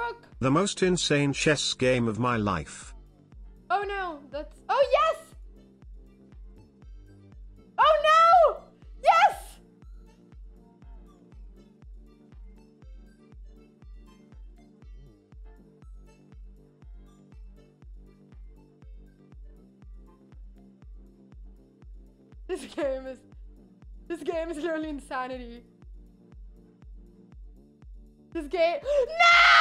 rook. The most insane chess game of my life. Oh no, that's... Oh yes! Oh no! Yes! This game is literally insanity. This game... No!